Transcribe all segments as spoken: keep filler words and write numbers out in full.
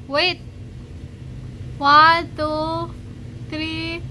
Wait. One, two, three.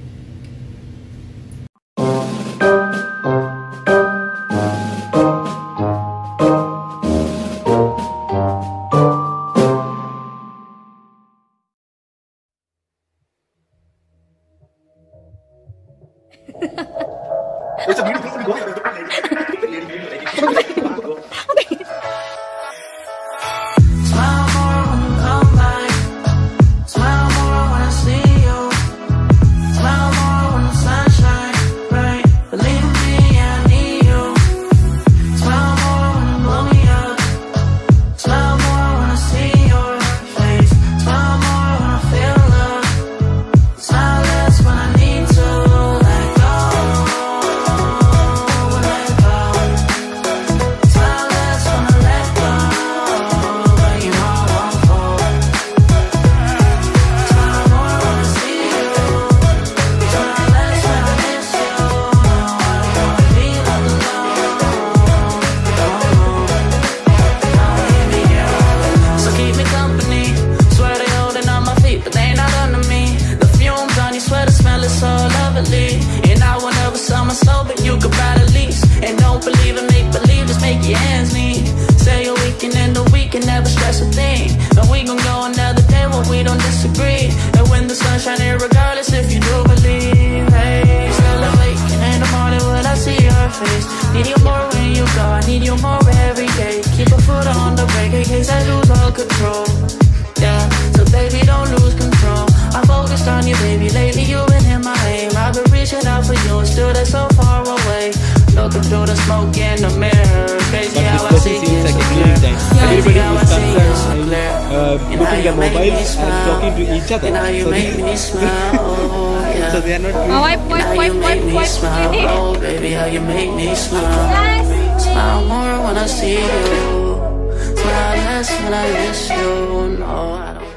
And I will never sell my soul, but you could buy the lease. And don't believe in make believe, just make your ends meet. Say a weekend and a week and never stress a thing. And we gon' go another day when we don't disagree. And when the sun shining, regardless if you do believe. Hey, still awaken in the morning when I see your face. Need you more when you go, I need you more every day. Keep a foot on the brake in case I lose all control. Yeah, so baby don't lose control. I'm focused on you, baby. Lately you've been in my aim. I've been reaching out for you, and still they're so far away. Looking through the smoke in the mirror. Crazy how I see seems like a killing time. Everybody is concerned in uh, putting their mobiles and talking to each other. So they, so they are not doing. Oh, wipe, wipe, wipe, wipe, wipe. Oh, baby, how you make me smile. Smile more when I see you. Smile less when I miss you. No, I don't.